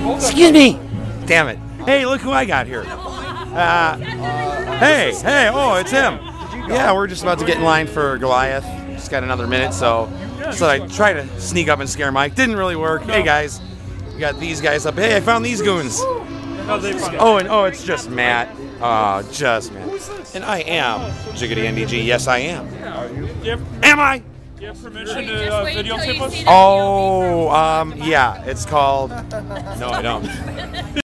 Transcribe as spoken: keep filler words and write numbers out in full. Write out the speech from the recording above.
Excuse me. Damn it. Hey, look who I got here. Uh, hey, hey, oh, it's him. Yeah, we're just about to get in line for Goliath. Just got another minute, so so I tried to sneak up and scare Mike. Didn't really work. Hey guys, we got these guys up. Hey, I found these goons. Oh, and oh, it's just Matt. Oh, just Matt. And I am Jiggity N D G. Yes, I am. Am I? Do you have permission to uh, videotape us? Oh, um, yeah. It's called. No, I don't.